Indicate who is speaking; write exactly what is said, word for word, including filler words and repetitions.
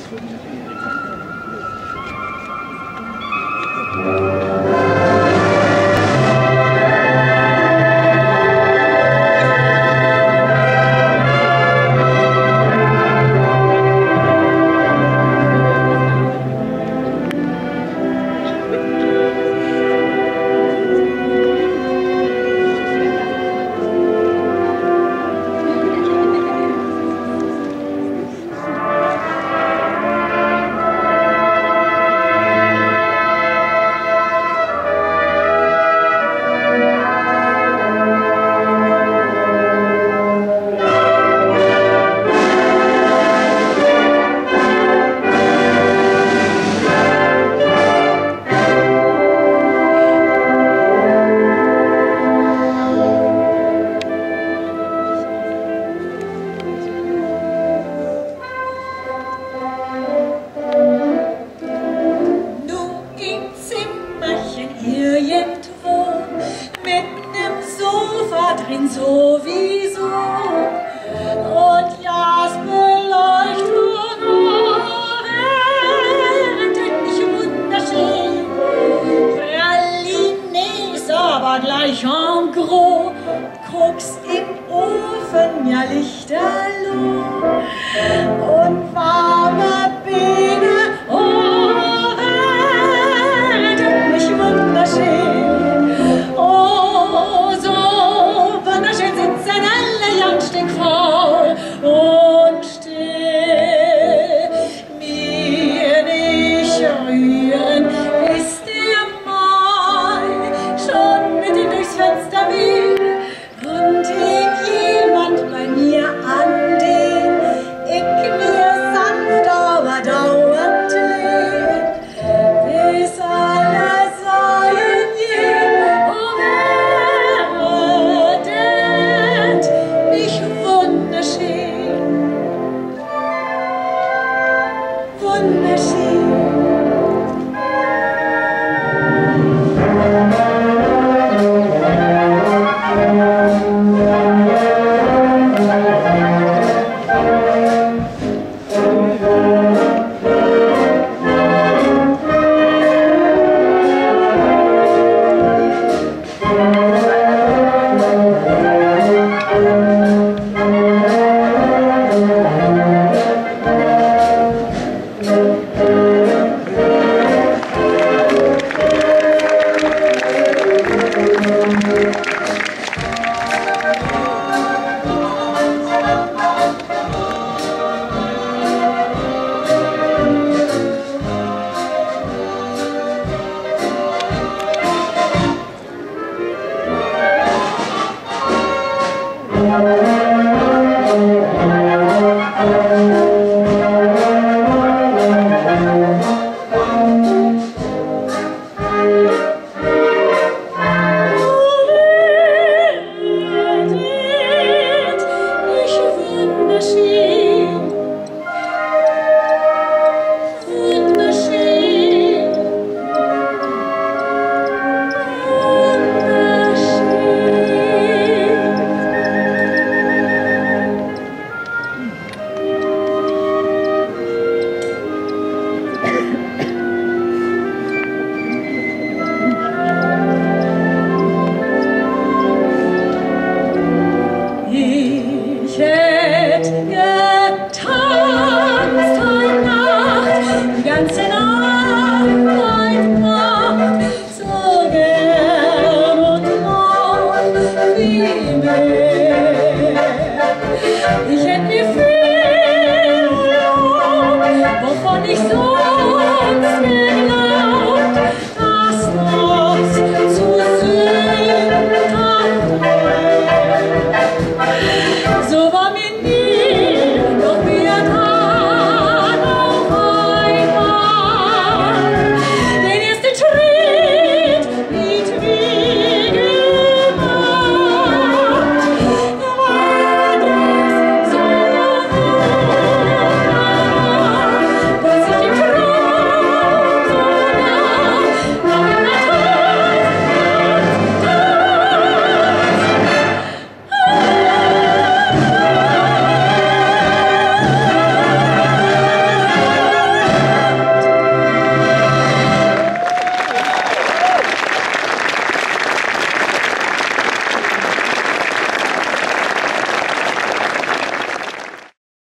Speaker 1: Sowieso und Jasbeleuchtung rettet mich wunderschön. Pralines aber gleich en gros, guckst im Ofen ja lichterloh und warme Biene, oh, rettet mich wunderschön. Oh, so wunderschön sitzen alle Jagdstück faul und still. Mir nicht rühren, ist der Mai schon mitten durchs Fenster will und ihn jemand bei mir an den ich mir sanft aber dauernd lehnt, bis alle seien gehen, oh, werdet mich wunderschön, wunderschön.